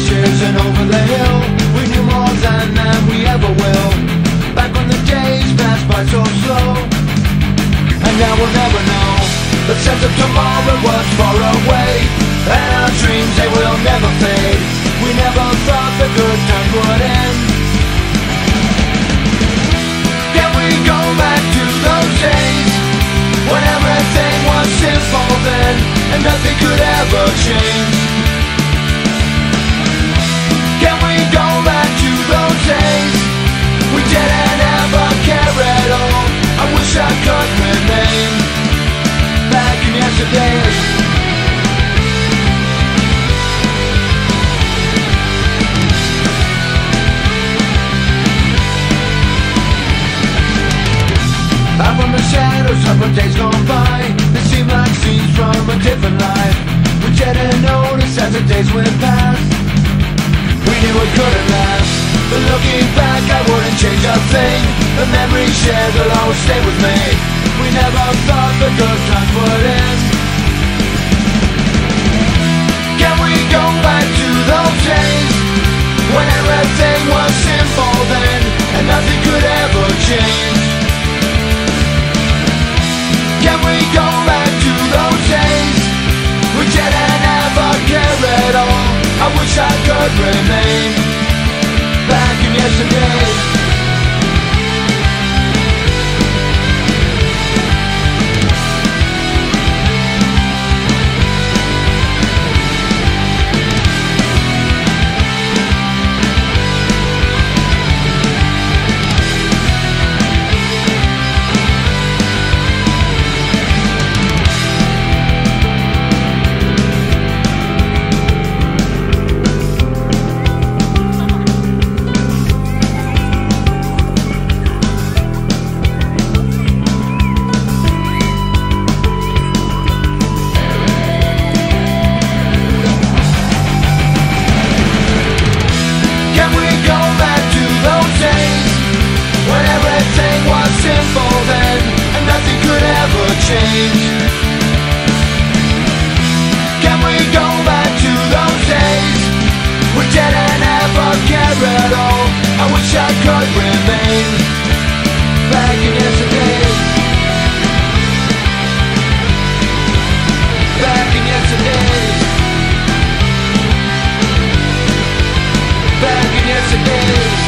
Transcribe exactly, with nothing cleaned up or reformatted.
ashes and over the hill. We knew more than than we ever will. Back when the days passed by so slow, and now we'll never know. The sense of tomorrow was far away, and our dreams, they will never fade. We never thought the good times would end. Can we go back to those days when everything was simple then, and nothing could ever change? Can we go back to those days we didn't ever care at all? I wish I could remain back in yesterday. Out from the shadows of the days gone by, they seem like scenes from a different life. We didn't notice as the days went past. We knew it couldn't last, but looking back I wouldn't change a thing. The memories shared will always stay with me. We never thought the good times would end. Can we go back to those days when everything was simple then, and nothing could ever change? Can we go back to those days we didn't ever care at all? I wish I could remain back in yesterday. Can we go back to those days we didn't ever care at all? I wish I could remain back in yesterday. Back in yesterday. Back in yesterday.